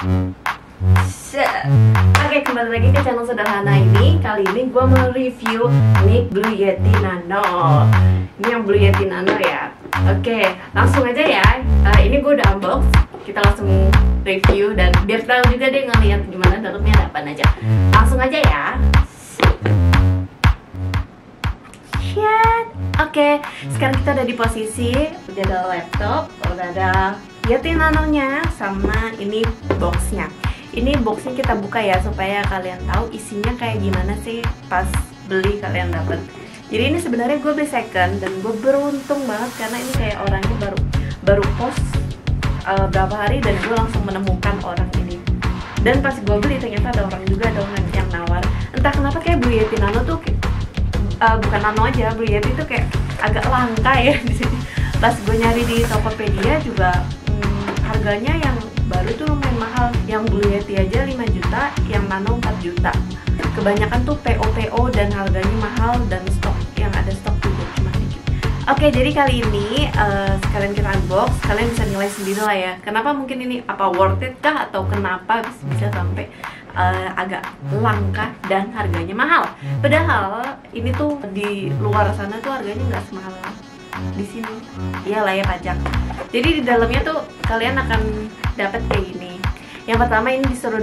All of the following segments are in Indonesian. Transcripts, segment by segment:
Oke, kembali lagi ke channel sederhana ini. Kali ini gue mau review mic Blue Yeti Nano. Ini yang Blue Yeti Nano ya. Oke, langsung aja ya. Ini gue udah unbox. Kita langsung review dan biar tahu juga deh ngeliat gimana dalamnya ada apa aja. Langsung aja ya. Oke, sekarang kita ada di posisi udah ada laptop, udah ada Yeti Nano-nya, sama ini boxnya. Ini boxnya kita buka ya supaya kalian tahu isinya kayak gimana sih pas beli kalian dapet. Jadi ini sebenarnya gue beli second dan gue beruntung banget karena ini kayak orangnya baru post berapa hari dan gue langsung menemukan orang ini. Dan pas gue beli ternyata ada orang juga dong yang nawar. Entah kenapa kayak Blue Yeti Nano tuh bukan Nano aja, Blue Yeti itu kayak agak langka ya di sini. Pas gue nyari di Tokopedia juga harganya yang baru tuh lumayan mahal. Yang Blue Yeti aja 5 juta, yang Nano 4 juta. Kebanyakan tuh PO dan harganya mahal dan stok yang ada stok juga cuma dikit. Oke, jadi kali ini sekalian kita unbox, kalian bisa nilai sendiri lah ya. Kenapa mungkin ini apa worth it kah atau kenapa bisa sampai agak langka dan harganya mahal. Padahal ini tuh di luar sana tuh harganya nggak semahal di sini. Iyalah ya pajak. Jadi di dalamnya tuh kalian akan dapat kayak gini. Yang pertama ini disuruh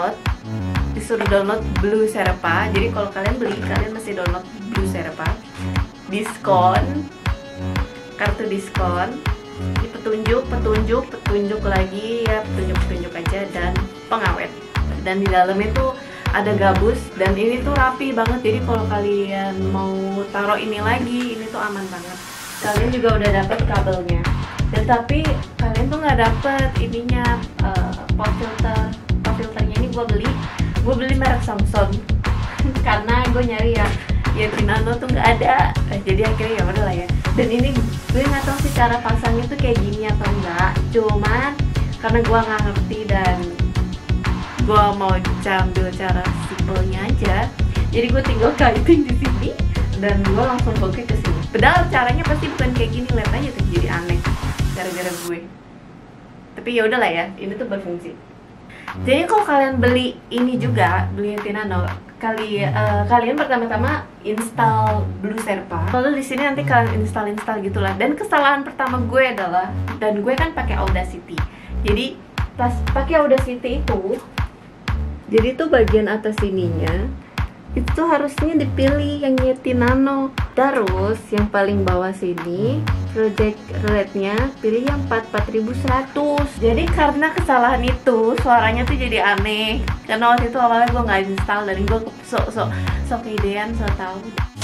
download Blue Sherpa. Jadi kalau kalian beli, kalian mesti download Blue Sherpa. Diskon, kartu diskon. Ini petunjuk lagi ya, petunjuk aja dan pengawet. Dan di dalamnya tuh ada gabus dan ini tuh rapi banget. Jadi kalau kalian mau taruh ini lagi, ini tuh aman banget. Kalian juga udah dapet kabelnya. Dan tapi kalian tuh nggak dapet ininya pop filternya. Ini gue beli merek Samsung karena gue nyari ya Yeti Nano tuh nggak ada. Jadi akhirnya ya udah lah ya. Dan ini gue nggak tahu sih cara pasangnya tuh kayak gini atau enggak. Cuman karena gue nggak ngerti dan gue mau ambil cara simpelnya aja. Jadi gue tinggal kaitin di sini dan gue langsung bokeh ke sini. Padahal caranya pasti bukan kayak gini, lihat aja tuh jadi aneh gara-gara gue. Tapi ya udahlah ya, ini tuh berfungsi. Jadi kalau kalian beli ini juga, beli Yeti Nano, kalian pertama-tama install Blue Sherpa. Lalu di sini nanti kalian install gitulah. Dan kesalahan pertama gue adalah, dan gue kan pakai Audacity. Jadi pas pakai Audacity itu, jadi tuh bagian atas sininya itu harusnya dipilih yang Yeti Nano. Terus yang paling bawah sini project rate-nya pilih yang 44100. Jadi karena kesalahan itu suaranya tuh jadi aneh. Karena waktu itu awalnya gue nggak install dan gue sok idean, sok tahu.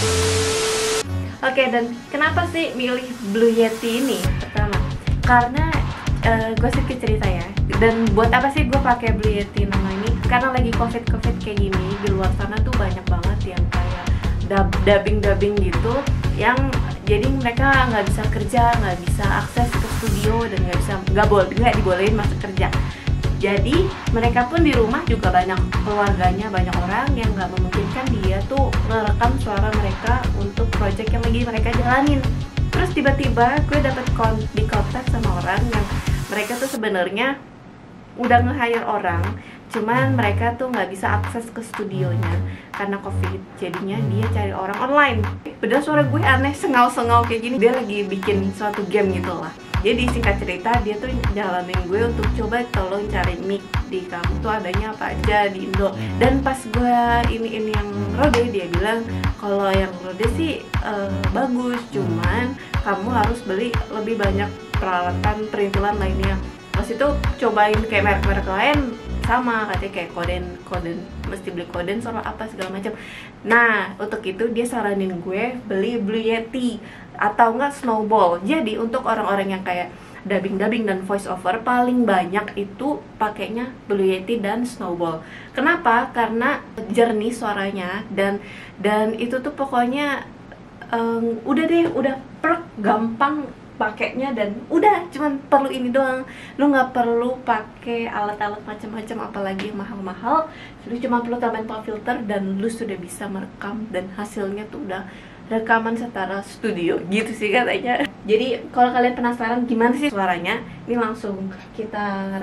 Oke, dan kenapa sih milih Blue Yeti ini? Pertama, karena gue sedikit cerita ya. Dan buat apa sih gue pakai Blue Yeti Nano ini? Karena lagi covid kayak gini, di luar sana tuh banyak banget yang kayak dubbing gitu, yang jadi mereka nggak bisa kerja, nggak bisa akses ke studio dan nggak dibolehin masuk kerja. Jadi mereka pun di rumah juga banyak keluarganya, banyak orang yang nggak memungkinkan dia tuh merekam suara mereka untuk project yang lagi mereka jalanin. Terus tiba-tiba gue dapet di kontak sama orang yang mereka tuh sebenarnya udah nge-hire orang, cuman mereka tuh nggak bisa akses ke studionya karena covid. Jadinya dia cari orang online. Padahal suara gue aneh, sengau kayak gini. Dia lagi bikin suatu game gitu lah. Jadi singkat cerita, dia tuh jalanin gue untuk coba tolong cari mic di kamu tuh adanya apa aja di Indo. Dan pas gue ini yang Rode, dia bilang kalau yang Rode sih bagus, cuman kamu harus beli lebih banyak peralatan perintilan lainnya. Pas itu cobain kayak merek lain sama, katanya kayak koden mesti beli koden sama apa segala macam. Nah untuk itu dia saranin gue beli Blue Yeti atau enggak Snowball. Jadi untuk orang-orang yang kayak dubbing dan voice over paling banyak itu pakainya Blue Yeti dan Snowball. Kenapa? Karena jernih suaranya dan itu tuh pokoknya udah gampang pakainya dan udah cuman perlu ini doang. Lu nggak perlu pakai alat-alat macam-macam apalagi yang mahal-mahal. Lu cuma perlu tambahin pop filter dan lu sudah bisa merekam dan hasilnya tuh udah rekaman setara studio gitu sih katanya. Jadi kalau kalian penasaran gimana sih suaranya, ini langsung kita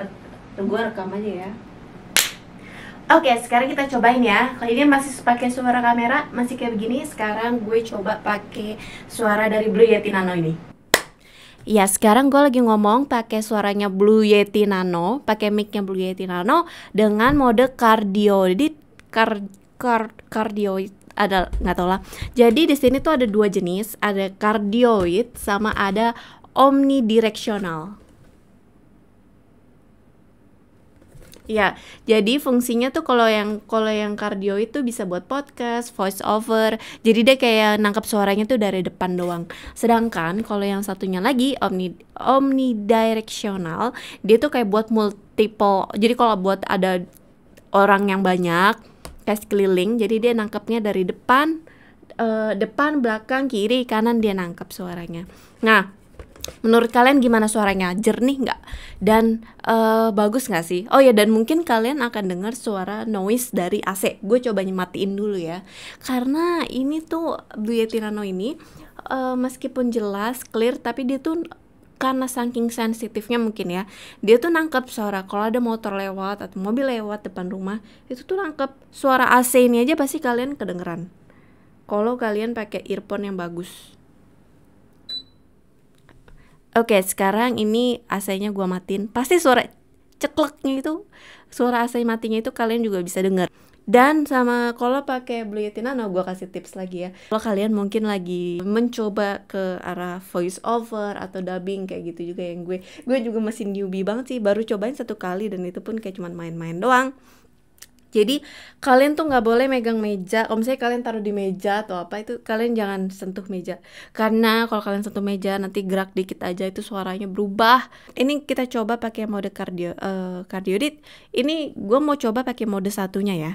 Gue rekam aja ya. Oke, sekarang kita cobain ya. Kalau ini masih pakai suara kamera, masih kayak begini. Sekarang gue coba pakai suara dari Blue Yeti Nano ini. Ya, sekarang gue lagi ngomong pakai suaranya Blue Yeti Nano, pakai mic-nya Blue Yeti Nano dengan mode cardioid. Cardioid ada nggak tau lah. Jadi di sini tuh ada dua jenis, ada cardioid sama ada omnidirectional. Ya, jadi fungsinya tuh kalau yang cardioid itu bisa buat podcast, voice over. Jadi dia kayak nangkep suaranya tuh dari depan doang. Sedangkan kalau yang satunya lagi omnidirectional, dia tuh kayak buat multiple. Jadi kalau buat ada orang yang banyak, kayak sekeliling, jadi dia nangkepnya dari depan, belakang, kiri, kanan, dia nangkep suaranya. Nah, menurut kalian gimana suaranya? Jernih nggak? Dan bagus nggak sih? Oh ya, dan mungkin kalian akan dengar suara noise dari AC. Gue coba matiin dulu ya. Karena ini tuh Blue Yeti Nano ini meskipun jelas, clear, tapi dia tuh karena saking sensitifnya mungkin ya, dia tuh nangkep suara kalau ada motor lewat atau mobil lewat depan rumah, itu tuh nangkep suara AC ini aja pasti kalian kedengeran. Kalau kalian pakai earphone yang bagus. Oke, sekarang ini AC-nya gua matiin. Pasti suara cekleknya itu, suara AC matinya itu kalian juga bisa dengar. Dan sama kalau pakai Blue Yeti Nano, gua kasih tips lagi ya. Kalau kalian mungkin lagi mencoba ke arah voice over atau dubbing kayak gitu juga yang gue juga masih newbie banget sih, baru cobain 1 kali dan itu pun kayak cuman main-main doang. Jadi kalian tuh nggak boleh megang meja. Kalau misalnya kalian taruh di meja atau apa, itu kalian jangan sentuh meja. Karena kalau kalian sentuh meja nanti gerak dikit aja itu suaranya berubah. Ini kita coba pakai mode cardioid. Ini gue mau coba pakai mode satunya ya.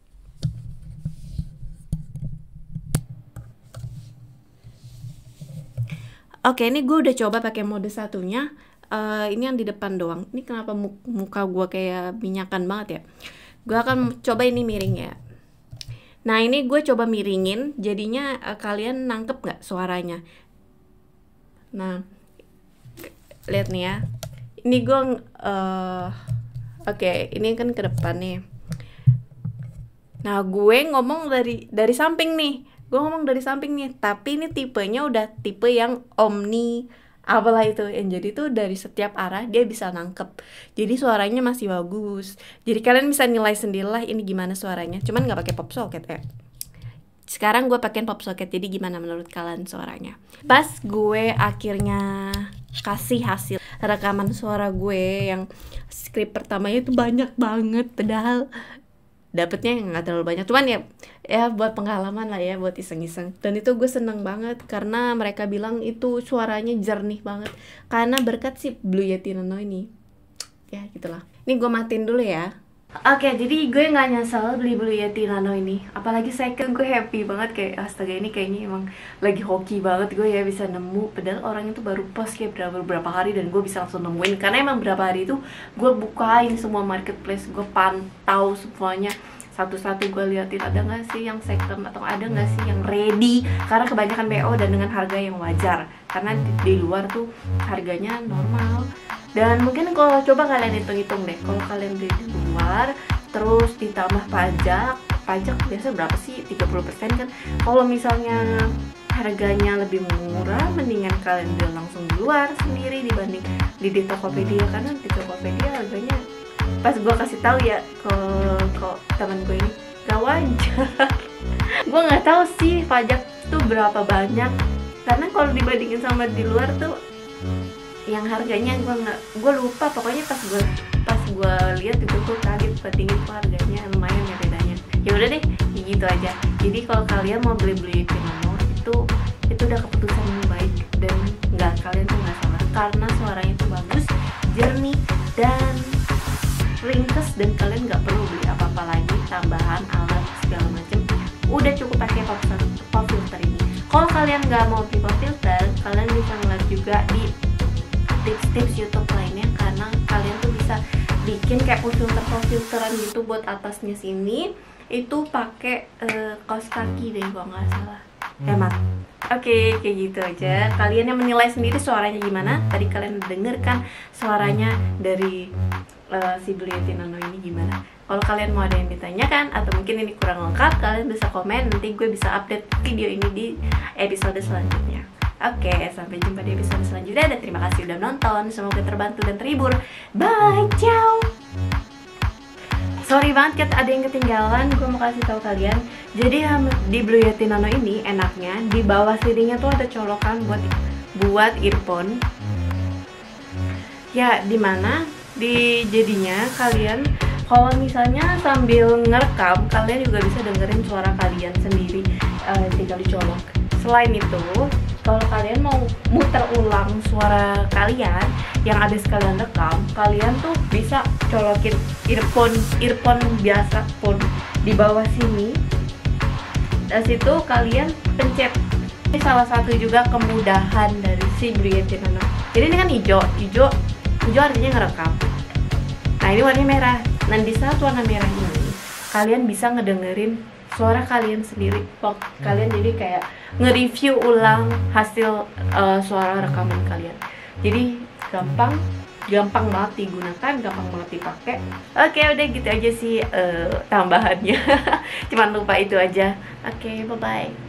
Oke, ini gue udah coba pakai mode satunya. Ini yang di depan doang. Ini kenapa muka gue kayak minyakan banget ya? Gue akan coba ini miring ya. Nah, ini gue coba miringin, jadinya kalian nangkep gak suaranya? Nah, lihat nih ya. Ini gue oke, ini kan ke depan nih. Nah, gue ngomong dari samping nih. Gue ngomong dari samping nih, tapi ini tipenya udah tipe yang omni apalah itu, yang jadi tuh dari setiap arah dia bisa nangkep, jadi suaranya masih bagus. Jadi kalian bisa nilai sendirilah ini gimana suaranya, cuman nggak pakai pop socket ya. Sekarang gue pakein pop socket, jadi gimana menurut kalian suaranya? Pas gue akhirnya kasih hasil rekaman suara gue yang skrip pertamanya itu banyak banget, padahal dapetnya nggak terlalu banyak, cuman ya buat pengalaman lah ya, buat iseng-iseng. Dan itu gue seneng banget karena mereka bilang itu suaranya jernih banget karena berkat si Blue Yeti Nano ini. Ya gitulah. Ini gue matiin dulu ya. Oke, jadi gue nggak nyesel beli Blue Yeti Nano ini. Apalagi second, gue happy banget, kayak astaga ini kayaknya emang lagi hoki banget gue ya bisa nemu. Padahal orang itu baru post kayak beberapa hari dan gue bisa langsung nemuin. Karena emang berapa hari itu gue bukain semua marketplace, gue pantau semuanya satu-satu, gue liatin ada nggak sih yang second atau ada nggak sih yang ready. Karena kebanyakan BO dan dengan harga yang wajar. Karena di luar tuh harganya normal. Dan mungkin kalau coba kalian hitung-hitung deh, kalau kalian beli di luar terus ditambah pajak biasa berapa sih? 30% kan. Kalau misalnya harganya lebih murah, mendingan kalian beli langsung di luar sendiri dibanding di Tokopedia. Karena di Tokopedia harganya, pas gue kasih tahu ya ke teman gue ini, gak wajar. Gue nggak tahu sih pajak tuh berapa banyak, karena kalau dibandingin sama di luar tuh yang harganya gue lupa, pokoknya pas gue lihat itu gue kaget, bandingin tuh harganya lumayan ya bedanya. Ya udah deh, gitu aja. Jadi kalau kalian mau beli Yeti Nano itu udah keputusan yang baik, dan kalian tuh nggak salah karena suaranya tuh bagus, jernih dan ringkes, dan kalian nggak perlu beli apa-apa lagi tambahan alat segala macam. Udah cukup pakai pop filter ini. Kalau kalian nggak mau beli pop filter, kalian bisa ngeliat juga di tips-tips YouTube lainnya, karena kalian tuh bisa bikin kayak pop filteran gitu buat atasnya sini itu pakai kaos kaki deh kalau nggak salah. hemat. Oke, kayak gitu aja. Kalian yang menilai sendiri suaranya gimana. Tadi kalian dengarkan suaranya dari si Blue Yeti Nano ini gimana. Kalau kalian mau ada yang ditanyakan atau mungkin ini kurang lengkap, kalian bisa komen, nanti gue bisa update video ini di episode selanjutnya. Oke, sampai jumpa di episode selanjutnya, dan terima kasih udah nonton. Semoga terbantu dan terhibur. Bye, ciao. Sorry banget ada yang ketinggalan, gue mau kasih tahu kalian. Jadi di Blue Yeti Nano ini enaknya di bawah sirinya tuh ada colokan buat earphone. Ya, dimana jadinya kalian kalau misalnya sambil ngerekam, kalian juga bisa dengerin suara kalian sendiri tinggal dicolok. Selain itu, kalau kalian mau muter ulang suara kalian yang ada sekalian rekam, kalian tuh bisa colokin earphone biasa pun di bawah sini. Dan situ kalian pencet. Ini salah satu juga kemudahan dari si Blue Yeti Nano. Jadi ini kan hijau artinya ngerekam. Nah, ini warnanya merah. Nah, di saat warna merah ini kalian bisa ngedengerin suara kalian sendiri. Kalian jadi kayak nge-review ulang hasil suara rekaman kalian. Jadi gampang banget digunakan, gampang banget dipakai. Oke, udah gitu aja sih tambahannya. Cuman lupa itu aja. Oke, bye bye.